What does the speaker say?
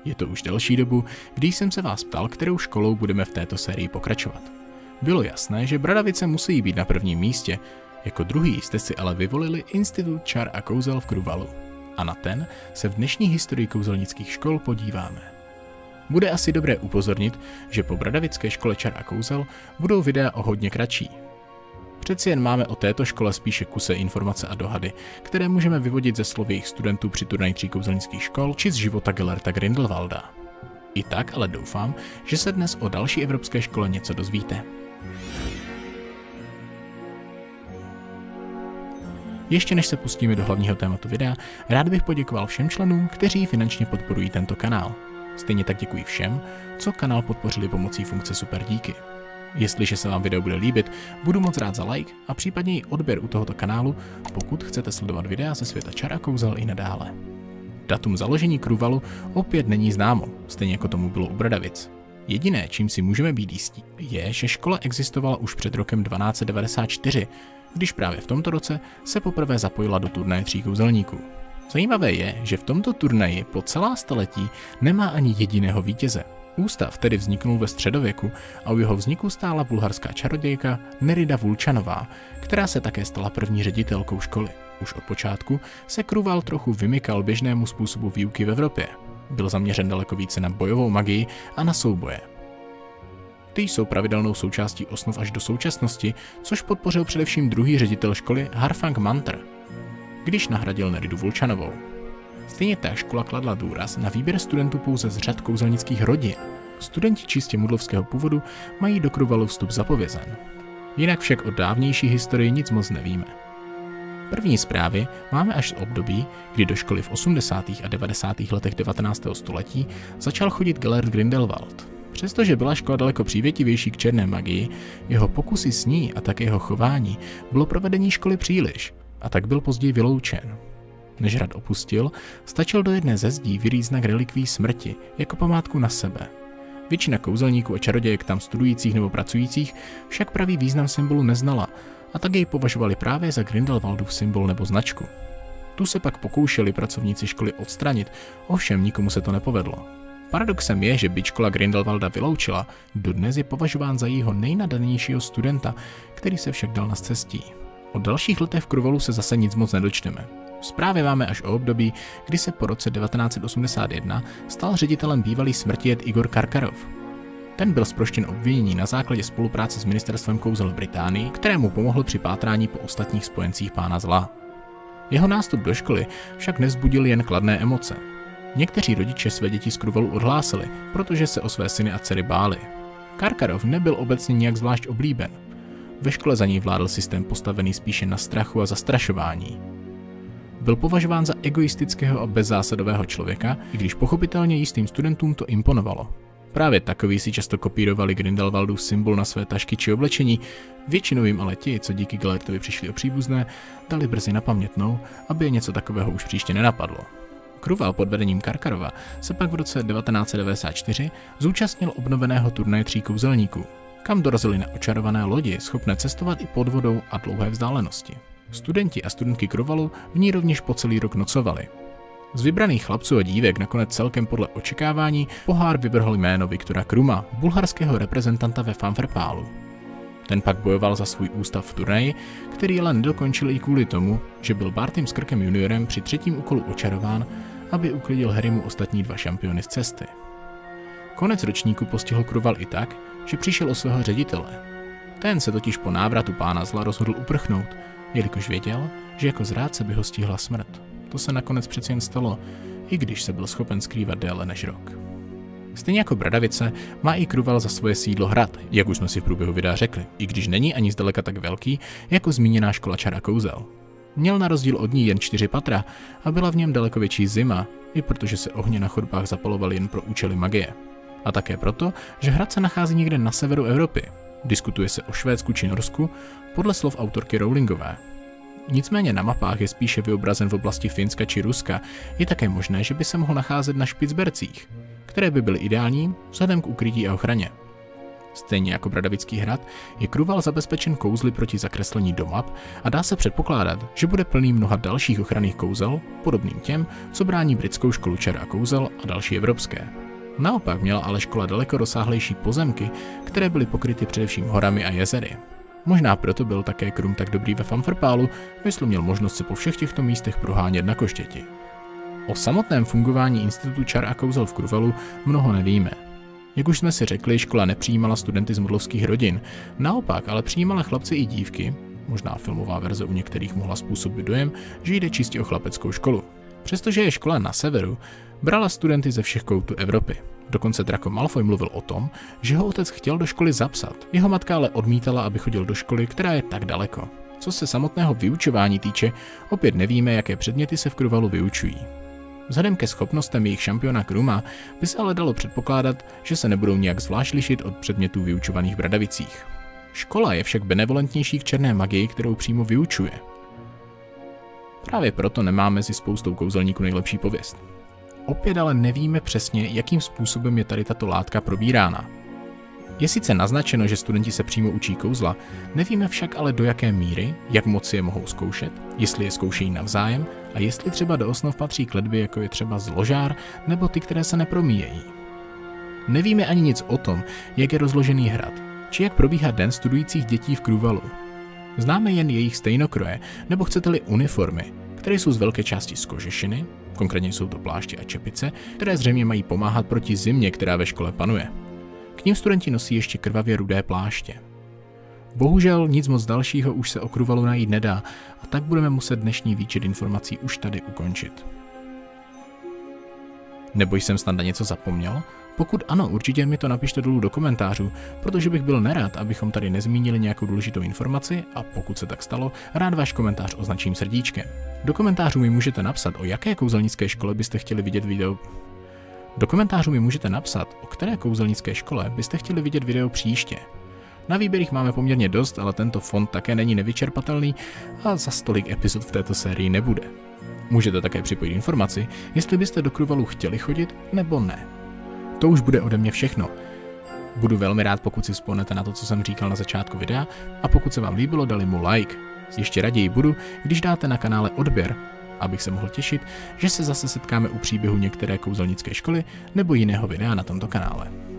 Je to už delší dobu, když jsem se vás ptal, kterou školou budeme v této sérii pokračovat. Bylo jasné, že Bradavice musí být na prvním místě, jako druhý jste si ale vyvolili Institut čar a kouzel v Kruvalu. A na ten se v dnešní historii kouzelnických škol podíváme. Bude asi dobré upozornit, že po Bradavické škole čar a kouzel budou videa o hodně kratší. Přeci jen máme o této škole spíše kuse informace a dohady, které můžeme vyvodit ze slov jejich studentů při turnaji 3 kouzelnických škol či z života Gellerta Grindelwalda. I tak ale doufám, že se dnes o další evropské škole něco dozvíte. Ještě než se pustíme do hlavního tématu videa, rád bych poděkoval všem členům, kteří finančně podporují tento kanál. Stejně tak děkuji všem, co kanál podpořili pomocí funkce Super díky. Jestliže se vám video bude líbit, budu moc rád za like a případně i odběr u tohoto kanálu, pokud chcete sledovat videa ze světa čar a kouzel i nadále. Datum založení Kruvalu opět není známo, stejně jako tomu bylo u Bradavic. Jediné, čím si můžeme být jistí, je, že škola existovala už před rokem 1294, když právě v tomto roce se poprvé zapojila do turnaje 3 kouzelníků. Zajímavé je, že v tomto turnaji po celá staletí nemá ani jediného vítěze. Ústav tedy vzniknul ve středověku a u jeho vzniku stála bulharská čarodějka Nerida Vulčanová, která se také stala první ředitelkou školy. Už od počátku se Kruval trochu vymykal běžnému způsobu výuky v Evropě. Byl zaměřen daleko více na bojovou magii a na souboje. Ty jsou pravidelnou součástí osnov až do současnosti, což podpořil především druhý ředitel školy Harfang Mantr, když nahradil Neridu Vulčanovou. Stejně tak škola kladla důraz na výběr studentů pouze z řad kouzelnických rodin. Studenti čistě mudlovského původu mají do Kruvalu vstup zapovězen. Jinak však o dávnější historii nic moc nevíme. První zprávy máme až z období, kdy do školy v 80. a 90. letech 19. století začal chodit Gellert Grindelwald. Přestože byla škola daleko přívětivější k černé magii, jeho pokusy s ní a také jeho chování bylo pro vedení školy příliš, a tak byl později vyloučen. Než hrad opustil, stačil do jedné ze zdí vyrýt znak relikví smrti jako památku na sebe. Většina kouzelníků a čarodějek tam studujících nebo pracujících však pravý význam symbolu neznala a tak jej považovali právě za Grindelwaldův symbol nebo značku. Tu se pak pokoušeli pracovníci školy odstranit, ovšem nikomu se to nepovedlo. Paradoxem je, že byť škola Grindelwalda vyloučila, dodnes je považován za jejího nejnadanějšího studenta, který se však dal na scestí. O dalších letech v Kruvalu se zase nic moc nedočteme. Zprávy máme až o období, kdy se po roce 1981 stal ředitelem bývalý smrtijet Igor Karkarov. Ten byl zproštěn obvinění na základě spolupráce s ministerstvem kouzel v Británii, kterému pomohl při pátrání po ostatních spojencích pána zla. Jeho nástup do školy však nevzbudil jen kladné emoce. Někteří rodiče své děti z Kruvalu odhlásili, protože se o své syny a dcery báli. Karkarov nebyl obecně nijak zvlášť oblíben. Ve škole za něj vládl systém postavený spíše na strachu a zastrašování. Byl považován za egoistického a bezzásadového člověka, i když pochopitelně jistým studentům to imponovalo. Právě takoví si často kopírovali Grindelwaldův symbol na své tašky či oblečení, většinou jim ale ti, co díky Gellertovi přišli o příbuzné, dali brzy na pamětnou, aby je něco takového už příště nenapadlo. Kruval pod vedením Karkarova se pak v roce 1994 zúčastnil obnoveného turnaje 3 kouzelníků, kam dorazili na očarované lodi schopné cestovat i pod vodou a dlouhé vzdálenosti. Studenti a studentky Kruvalu v ní rovněž po celý rok nocovali. Z vybraných chlapců a dívek nakonec celkem podle očekávání pohár vyvrhl jméno Viktora Kruma, bulharského reprezentanta ve Fanferpálu. Ten pak bojoval za svůj ústav v turnaji, který ale nedokončil i kvůli tomu, že byl Bartym Skrkem juniorem při 3. úkolu očarován, aby uklidil Harrymu ostatní 2 šampiony z cesty. Konec ročníku postihl Kruval i tak, že přišel o svého ředitele. Ten se totiž po návratu pána zla rozhodl uprchnout, jelikož věděl, že jako zrádce by ho stihla smrt. To se nakonec přeci jen stalo, i když se byl schopen skrývat déle než rok. Stejně jako Bradavice má i Kruval za svoje sídlo hrad, jak už jsme si v průběhu videa řekli, i když není ani zdaleka tak velký, jako zmíněná škola čar a kouzel. Měl na rozdíl od ní jen 4 patra a byla v něm daleko větší zima, i protože se ohně na chodbách zapalovaly jen pro účely magie. A také proto, že hrad se nachází někde na severu Evropy. Diskutuje se o Švédsku či Norsku, podle slov autorky Rowlingové. Nicméně na mapách je spíše vyobrazen v oblasti Finska či Ruska, je také možné, že by se mohl nacházet na Špicbercích, které by byly ideální vzhledem k ukrytí a ochraně. Stejně jako Bradavický hrad je Kruval zabezpečen kouzly proti zakreslení do map a dá se předpokládat, že bude plný mnoha dalších ochranných kouzel, podobným těm, co brání britskou školu čar a kouzel a další evropské. Naopak měla ale škola daleko rozsáhlejší pozemky, které byly pokryty především horami a jezery. Možná proto byl také Krum tak dobrý ve Famfrpálu, jestli měl možnost se po všech těchto místech prohánět na koštěti. O samotném fungování institutu čar a kouzel v Kruvalu mnoho nevíme. Jak už jsme si řekli, škola nepřijímala studenty z modlovských rodin, naopak ale přijímala chlapce i dívky, možná filmová verze u některých mohla způsobit dojem, že jde čistě o chlapeckou školu. Přestože je škola na severu, brala studenty ze všech koutů Evropy. Dokonce Draco Malfoy mluvil o tom, že ho otec chtěl do školy zapsat, jeho matka ale odmítala, aby chodil do školy, která je tak daleko. Co se samotného vyučování týče, opět nevíme, jaké předměty se v Kruvalu vyučují. Vzhledem ke schopnostem jejich šampiona Kruma by se ale dalo předpokládat, že se nebudou nějak zvlášť lišit od předmětů vyučovaných v Bradavicích. Škola je však benevolentnější k černé magii, kterou přímo vyučuje. Právě proto nemá mezi spoustou kouzelníků nejlepší pověst. Opět ale nevíme přesně, jakým způsobem je tady tato látka probírána. Je sice naznačeno, že studenti se přímo učí kouzla, nevíme však ale do jaké míry, jak moc je mohou zkoušet, jestli je zkoušejí navzájem a jestli třeba do osnov patří kletby, jako je třeba zložár, nebo ty, které se nepromíjejí. Nevíme ani nic o tom, jak je rozložený hrad, či jak probíhá den studujících dětí v Kruvalu. Známe jen jejich stejnokroje, nebo chcete-li uniformy, které jsou z velké části z kožešiny, konkrétně jsou to pláště a čepice, které zřejmě mají pomáhat proti zimě, která ve škole panuje. K nim studenti nosí ještě krvavě rudé pláště. Bohužel nic moc dalšího už se o Kruvalu najít nedá a tak budeme muset dnešní výčet informací už tady ukončit. Nebo jsem snad na něco zapomněl? Pokud ano, určitě mi to napište dolů do komentářů, protože bych byl nerad, abychom tady nezmínili nějakou důležitou informaci a pokud se tak stalo, rád váš komentář označím srdíčkem. Do komentářů mi můžete napsat, o jaké kouzelnické škole byste chtěli vidět video. Do komentářů mi můžete napsat, o které kouzelnické škole byste chtěli vidět video příště. Na výběr jich máme poměrně dost, ale tento fond také není nevyčerpatelný a za tolik epizod v této sérii nebude. Můžete také připojit informaci, jestli byste do Kruvalu chtěli chodit nebo ne. To už bude ode mě všechno. Budu velmi rád, pokud si vzpomenete na to, co jsem říkal na začátku videa a pokud se vám líbilo, dali mu like. Ještě raději budu, když dáte na kanále odběr, abych se mohl těšit, že se zase setkáme u příběhu některé kouzelnické školy nebo jiného videa na tomto kanále.